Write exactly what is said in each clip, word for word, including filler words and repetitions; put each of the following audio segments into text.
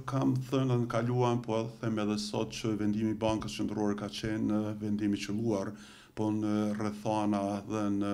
kam thënë në kaluan, po edhe them edhe sot që vendimi i Bankës Qendrore ka qenë vendimi i qelluar, po në rrethana dhe në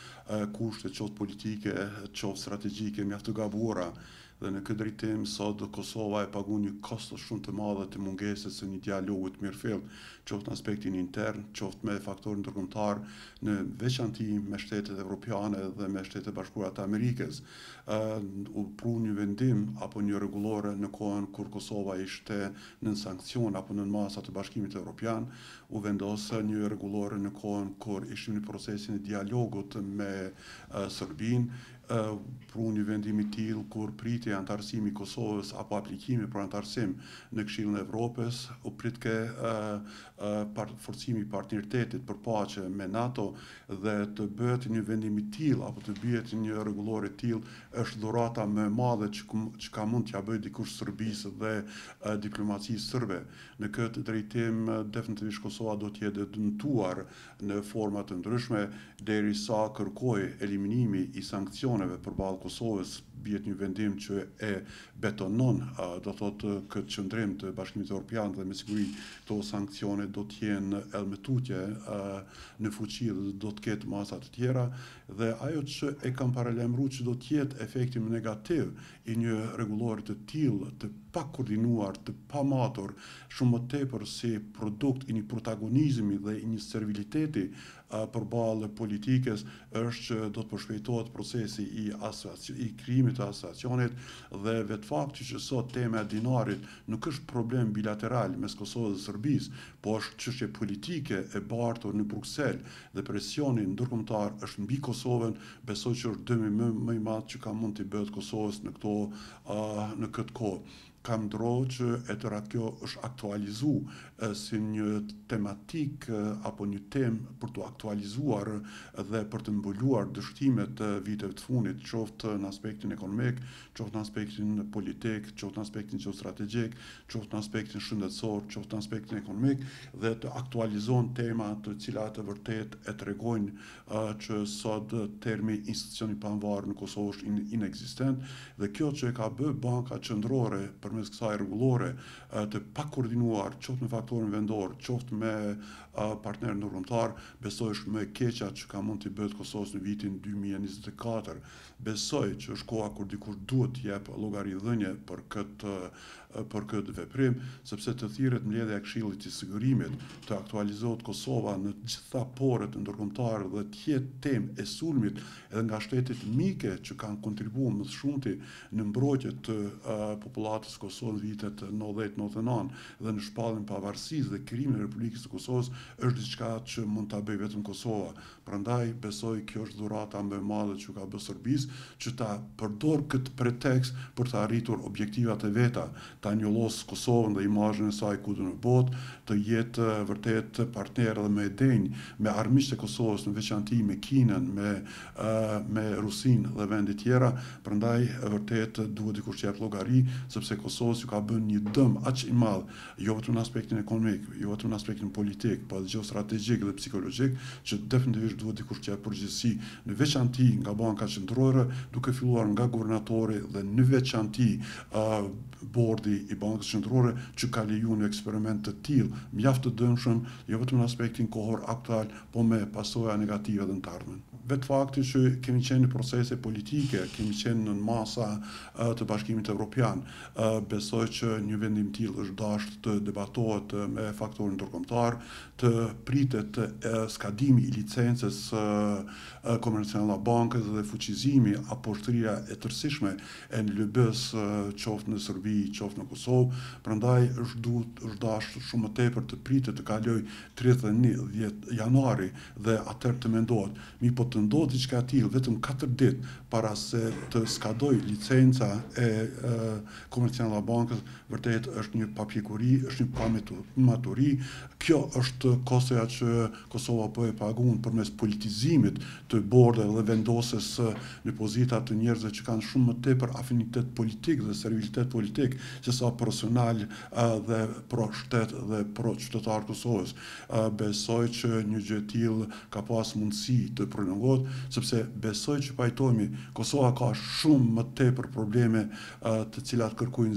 kushte qoftë politike, qoftë strategjike mjaft të gabuara. Dhe në këtë drejtim sot Kosova e pagun një kosto shumë të madhe të mungesës së një dialogu të mirëfillt, qoftë në aspektin intern, qoftë me faktorin ndërkombëtar, në veçanti me shtetet evropiane dhe me shtetet bashkuara të Amerikës. Uh, u pru një vendim apo një rregullore në kohën kur Kosova ishte në sankcion apo në masa të Bashkimit Evropian, u vendosë një rregullore në kohën kur ishim në procesin e dialogut me uh, Serbinë, Uh, pru një vendim i tillë kur pritje antarësimi i Kosovës apo aplikimi për antarësim në Këshillin e Evropës, u pritke uh, uh, part, forcimi i partneritetit për paqe me NATO dhe të bëhet një vendim i tillë apo të bëhet një rregullore i tillë është dhurata më e madhe që, që ka mund t'ja bëjë dikush Serbisë dhe uh, diplomacisë serbe. Në këtë drejtim uh, definitivisht Kosova do të jetë dëmtuar në forma të ndryshme derisa kërkojë eliminimi i sankcioneve përballë Kosovës, bjet një vendim që e betonon, uh, do thotë këtë qëndrim të Bashkimit Evropian dhe me siguri këto sankcione do të jenë edhe me tutje uh, në fuqi dhe do të ketë masa të tjera, dhe ajo që e kam paralajmëruar që do të jetë efekti negativ i një rregullore të tillë, të pa koordinuar, të pa matur, shumë më tepër si produkt i një protagonizmi dhe i një serviliteti uh, përballë politikës, është që do të përshpejtohet procesi i asociacionit, i krijimit të asociacionit, dhe vetë fakti që sot tema e dinarit nuk është problem bilateral mes Kosovës dhe Serbisë, po është çështje politike e bartur në Bruksel dhe presioni ndërkombëtar është mbi Kosovën, besoj që është dëmi më, më i madh që ka mund të bëhet Kosovës në këto uh, në këtë kohë. Kam ndrohë që e tëra kjo është aktualizu e, si një tematik e, apo një temë për të aktualizuar dhe për të mbuluar dështimet të viteve të fundit, qoftë në aspektin ekonomik, qoftë në aspektin politik, qoftë në aspektin geostrategjik, qoftë në aspektin shëndetësor, qoftë në aspektin ekonomik, dhe të aktualizon tema të cilat e vërtet e tregojnë e, që sot termi institucioni pavarur në Kosovë është in, inexistent, dhe kjo që e ka bë Banka Qendrore përmes kësaj rregullore të pakoordinuar, qoftë me faktorin vendor, qoftë me partner ndërkombëtar, besoj është më e keqja që ka mund të bëhet Kosovës në vitin dy mijë e njëzet e katër. Besoj që është koha kur dikush duhet të jep llogaridhënie për këtë për këtë veprim, sepse të thirret mbledhja e Këshillit të Sigurimit, të aktualizohet Kosova në të gjitha porët ndërkombëtare dhe të jetë temë e sulmit edhe nga shtetet mike që kanë kontribuar më shumti në mbrojtje të uh, popullatës Kosovës në vitet nëntëdhjetë nëntëdhjetë e nëntë dhe në shpalljen e pavarësisë dhe krijimin e Republikës së Kosovës është diçka që mund ta bëjë vetëm Kosova. Prandaj besoj kjo është dhurata më e madhe që ka bërë Serbisë, që ta përdor këtë pretekst për të arritur objektivat e veta, ta njollos Kosovën dhe imazhin e saj kudo në botë, të jetë uh, vërtet partner dhe me denj me armiqtë e Kosovës, në veçanti me Kinën, me uh, me Rusinë dhe vende tjera. Prandaj vërtet duhet dikush të jap llogari, sepse Kosovës ju ka bën një dëm aq i madh, jo vetëm në aspektin ekonomik, jo vetëm në aspektin politik, po edhe geostrategjik dhe psikologjik, që definitivisht duhet dikush të jap përgjegjësi, në veçanti nga Banka Qendrore, duke filluar nga guvernatori dhe në veçanti uh, bordi i Bankës Qendrore, që ka lejuar një eksperiment të tillë mjaft të dëmshëm, jo vetëm në aspektin kohor aktual, po me pasoja negative dhe në të ardhmen. Vetë fakti që kemi qenë në procese politike, kemi qenë në masa uh, të Bashkimit Evropian, uh, besoj që një vendim tillë është dashur të debatohet uh, me faktorin ndërkombëtar, të pritet uh, skadimi i licencës uh, uh, komerciale bankës dhe fuqizimi apo shtrirja e tërësishme e N L B-s uh, qoftë në Serbi, qoftë në Kosovë. Prandaj është duhet është dashur shumë më tepër të pritet të kalojë tridhjetë e një janari dhe atëherë të mendohet, mi po të ndodhë diçka e tillë vetëm katër ditë para se të skadoj licenca e, e komerciale e bankës, vërtet është një papjekuri, është një pamaturi. Kjo është kostoja që Kosova po e paguan përmes politizimit të bordeve dhe vendosjes në pozita të njerëzve që kanë shumë më tepër afinitet politik dhe servilitet politik se sa personal dhe pro shtet dhe pro qytetar Kosovës. Besoj që një gjë e tillë ka pas mundësi të prolongohet, sepse besoj që pajtohemi Kosova ka shumë më tepër probleme uh, të cilat kërkojnë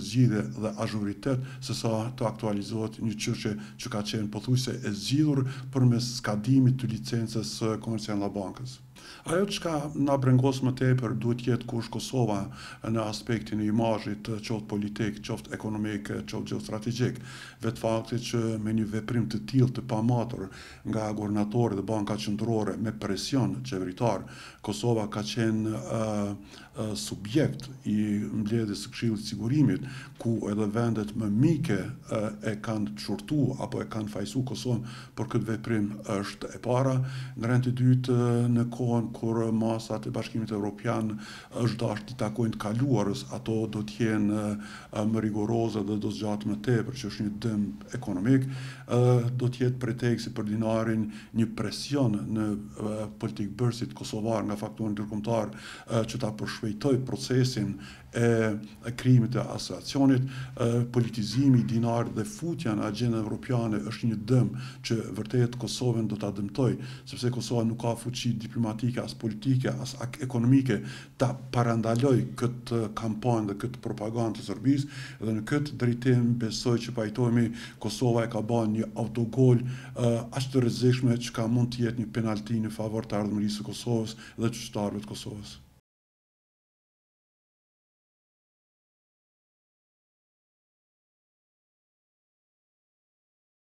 zgjidhje dhe azhuritet se sa të aktualizohet një çështje që ka qenë pothuajse e zgjidhur përmes skadimit të licencës komerciale të bankës. Ajo që ka na brengos më tepër duhet jetë kush Kosova në aspektin e imazhit, qoftë politik, qoftë ekonomik, qoftë gjeostrategjik. Vetë fakti që me një veprim të tillë të pamatur nga guvernatori dhe banka qendrore me presion qeveritar, Kosova ka qenë uh, uh, subjekt i mbledhjes së Këshillit të Sigurimit, ku edhe vendet më mike uh, e kanë çurtu apo e kanë fajsu Kosovën për këtë veprim është e para. Në rend të dytë, në kohën kur masat e Bashkimit Evropian është dashur të takojnë të kaluarës, ato do të jenë më rigoroze dhe do zgjatë më tepër, që është një dëm ekonomik, do të jetë preteksti për dinarin një presion në politikë bërësit kosovar nga faktorin ndërkombëtar që ta përshpejtoj procesin e krijimit të asociacionit. Politizimi i dinarit dhe futja në agjendën evropiane është një dëm që vërtet Kosovën do ta dëmtoj, sepse Kosova nuk ka fuqi diplomatike, as politike, as ekonomike ta parandaloj këtë kampanjë dhe këtë propagandë të Serbisë, dhe në këtë drejtim besoj që pajtohemi Kosova e ka bën një autogol uh, aq të rrezikshme që ka mund të jetë një penalti në favor të ardhmërisë së Kosovës dhe të qytetarëve të Kosovës.